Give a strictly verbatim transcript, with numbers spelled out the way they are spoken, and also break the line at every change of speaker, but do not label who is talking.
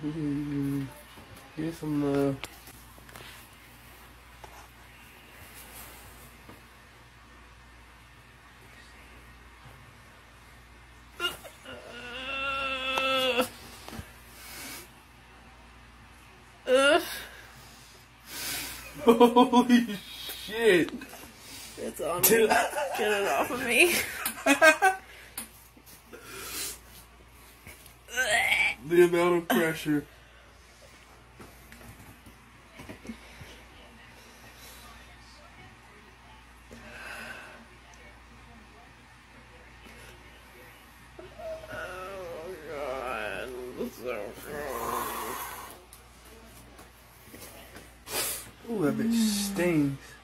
Mm, get some love. Uh, Holy shit!
It's on me. Get it off of me.
The amount of pressure.
Oh god, it's so cold.
Ooh, that bitch stings.